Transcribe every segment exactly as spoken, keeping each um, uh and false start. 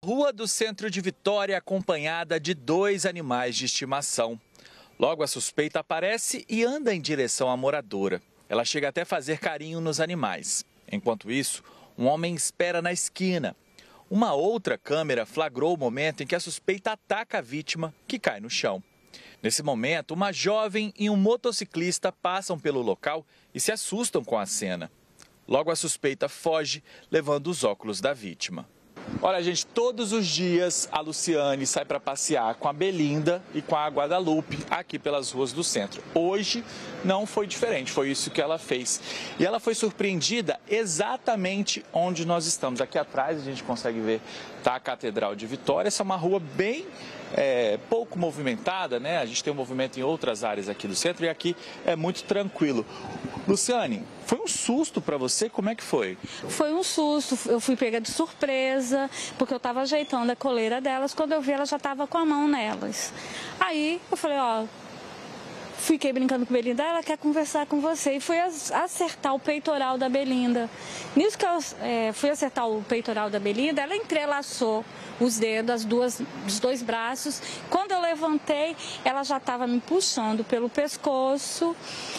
Rua do centro de Vitória, acompanhada de dois animais de estimação. Logo a suspeita aparece e anda em direção à moradora. Ela chega até a fazer carinho nos animais. Enquanto isso, um homem espera na esquina. Uma outra câmera flagrou o momento em que a suspeita ataca a vítima, que cai no chão. Nesse momento, uma jovem e um motociclista passam pelo local e se assustam com a cena. Logo a suspeita foge, levando os óculos da vítima. Olha, gente, todos os dias a Luciane sai para passear com a Belinda e com a Guadalupe aqui pelas ruas do centro. Hoje não foi diferente, foi isso que ela fez. E ela foi surpreendida exatamente onde nós estamos. Aqui atrás a gente consegue ver tá, a Catedral de Vitória. Essa é uma rua bem é, pouco movimentada, né? A gente tem um movimento em outras áreas aqui do centro e aqui é muito tranquilo. Luciane, foi um susto para você? Como é que foi? Foi um susto, eu fui pega de surpresa, porque eu estava ajeitando a coleira delas, quando eu vi ela já estava com a mão nelas. Aí eu falei, ó, fiquei brincando com a Belinda, ela quer conversar com você, e fui acertar o peitoral da Belinda. Nisso que eu é, fui acertar o peitoral da Belinda, ela entrelaçou os dedos, as duas, os dois braços. Quando eu levantei, ela já estava me puxando pelo pescoço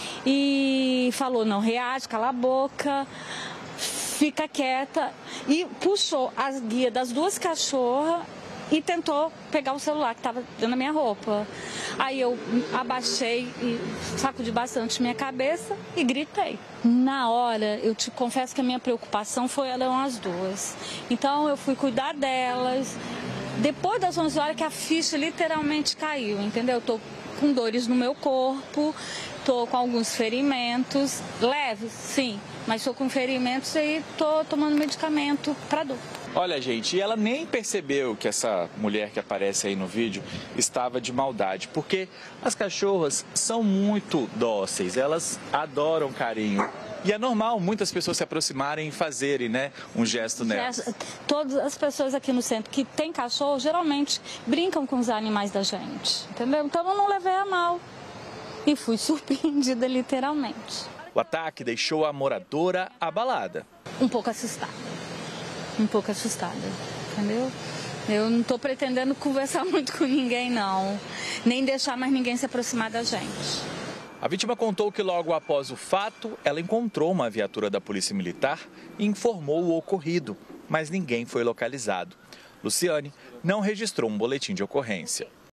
e falou, não reage, cala a boca, fica quieta. E puxou as guias das duas cachorras e tentou pegar o celular que estava dentro da minha roupa. Aí eu abaixei e sacudi bastante minha cabeça e gritei. Na hora, eu te confesso que a minha preocupação foi eram as duas. Então eu fui cuidar delas. Depois das onze horas que a ficha literalmente caiu, entendeu? Eu tô com dores no meu corpo, tô com alguns ferimentos, leves, sim, mas tô com ferimentos e tô tomando medicamento para dor. Olha, gente, e ela nem percebeu que essa mulher que aparece aí no vídeo estava de maldade, porque as cachorras são muito dóceis, elas adoram carinho. E é normal muitas pessoas se aproximarem e fazerem, né, um gesto nelas. Todas as pessoas aqui no centro que têm cachorro, geralmente brincam com os animais da gente, entendeu? Então eu não levei a mal e fui surpreendida literalmente. O ataque deixou a moradora abalada. Um pouco assustada. Um pouco assustada, entendeu? Eu não estou pretendendo conversar muito com ninguém, não. Nem deixar mais ninguém se aproximar da gente. A vítima contou que logo após o fato, ela encontrou uma viatura da Polícia Militar e informou o ocorrido, mas ninguém foi localizado. Luciane não registrou um boletim de ocorrência.